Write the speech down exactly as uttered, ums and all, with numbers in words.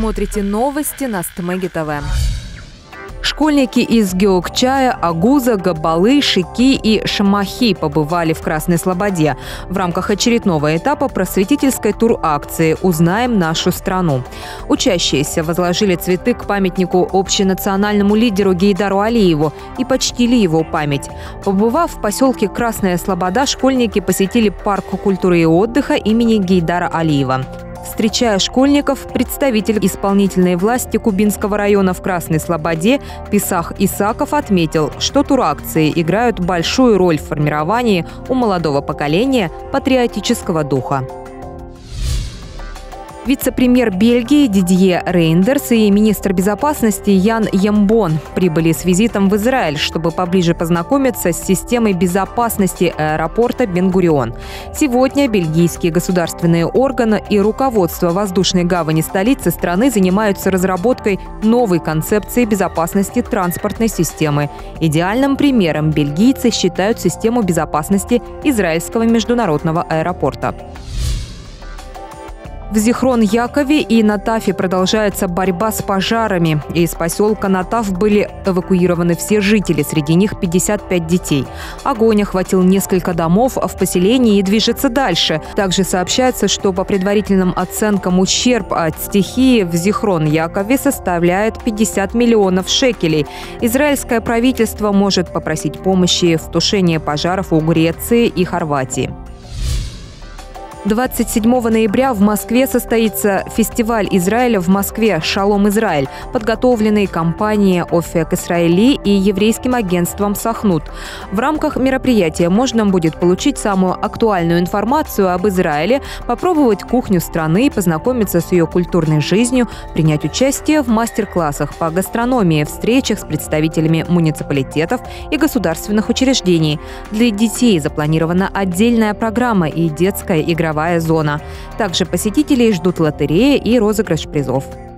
смотрите новости на Стмеги ТВ. Школьники из Геокчая, Агуза, Габалы, Шики и Шамахи побывали в Красной Слободе в рамках очередного этапа просветительской тур-акции «Узнаем нашу страну». Учащиеся возложили цветы к памятнику общенациональному лидеру Гейдару Алиеву и почтили его память. Побывав в поселке Красная Слобода, школьники посетили парк культуры и отдыха имени Гейдара Алиева. Встречая школьников, представитель исполнительной власти Кубинского района в Красной Слободе Писах Исаков отметил, что туракции играют большую роль в формировании у молодого поколения патриотического духа. Вице-премьер Бельгии Дидье Рейндерс и министр безопасности Ян Ямбон прибыли с визитом в Израиль, чтобы поближе познакомиться с системой безопасности аэропорта Бен-Гурион. Сегодня бельгийские государственные органы и руководство воздушной гавани столицы страны занимаются разработкой новой концепции безопасности транспортной системы. Идеальным примером бельгийцы считают систему безопасности израильского международного аэропорта. В Зихрон-Якове и Натафе продолжается борьба с пожарами. Из поселка Натаф были эвакуированы все жители, среди них пятьдесят пять детей. Огонь охватил несколько домов в поселении и движется дальше. Также сообщается, что по предварительным оценкам ущерб от стихии в Зихрон-Якове составляет пятьдесят миллионов шекелей. Израильское правительство может попросить помощи в тушении пожаров у Греции и Хорватии. двадцать седьмого ноября в Москве состоится фестиваль Израиля в Москве «Шалом Израиль», подготовленный компанией «Офек Исраили» и еврейским агентством «Сахнут». В рамках мероприятия можно будет получить самую актуальную информацию об Израиле, попробовать кухню страны, познакомиться с ее культурной жизнью, принять участие в мастер-классах по гастрономии, встречах с представителями муниципалитетов и государственных учреждений. Для детей запланирована отдельная программа и детская игровая зона. Также посетителей ждут лотереи и розыгрыш призов.